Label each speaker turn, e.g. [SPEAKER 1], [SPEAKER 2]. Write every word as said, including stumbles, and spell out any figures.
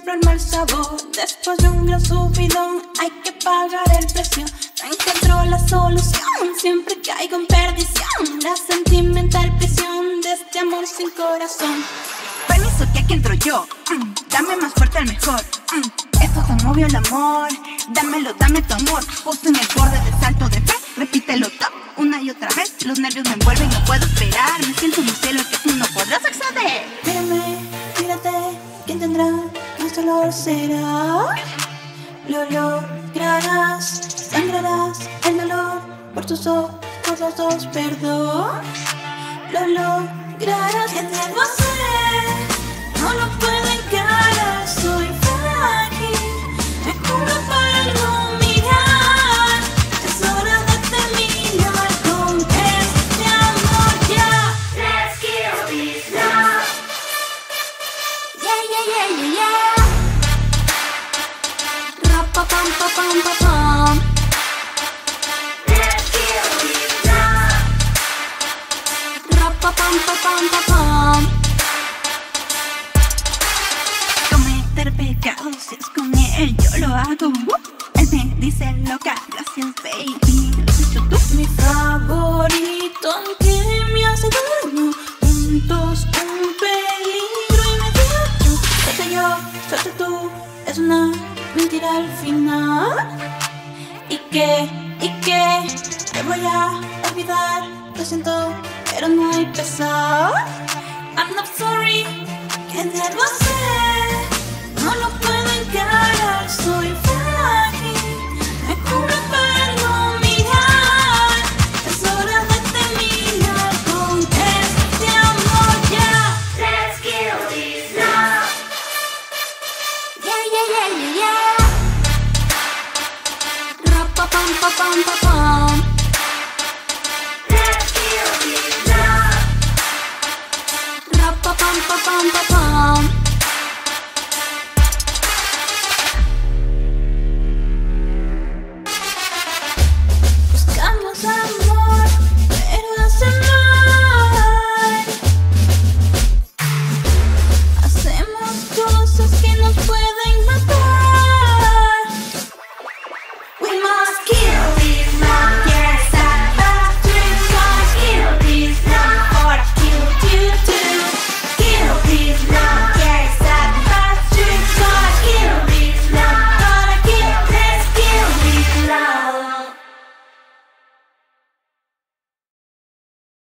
[SPEAKER 1] compro el mal sabor. Después de un gran subidón hay que pagar el precio. No encuentro la solución, siempre caigo en perdición. La sentimental prisión de este amor sin corazón.
[SPEAKER 2] Permiso que aquí entro yo, mm, dame más fuerte el mejor, mm, esto es un obvio el amor. Dámelo, dame tu amor, justo en el borde del salto de fe. Repítelo top, una y otra vez. Los nervios me envuelven, no puedo esperar. Me siento en un cielo que tú no podrás acceder.
[SPEAKER 1] Mírame, mírate, ¿quién tendrá más dolor será? Lo lograrás, sangrarás el dolor por tus ojos, los dos, perdón. Lo lograrás, ¿qué debo hacer? No lo puedo encarar, soy frágil. Me cubro para no mirar. Es hora de terminar con este amor ya.
[SPEAKER 3] Let's kill this love.
[SPEAKER 1] Yeah, yeah, yeah, yeah, yeah. Rapa pam pa pam pa pam.
[SPEAKER 3] Let's kill this love.
[SPEAKER 1] Rapa pam pa pam pa pam.
[SPEAKER 2] Cometer pecados es con él, yo lo hago. Él me dice loca, gracias baby. Lo has hecho tú.
[SPEAKER 1] Mi favorito, aunque me hace daño. Juntos un peligro inmediato. Suerte yo, suerte tú, es una mentira al final. ¿Y qué? ¿Y qué? Te voy a olvidar, lo siento, pero no hay pesar. I'm not sorry, ¿qué debo hacer?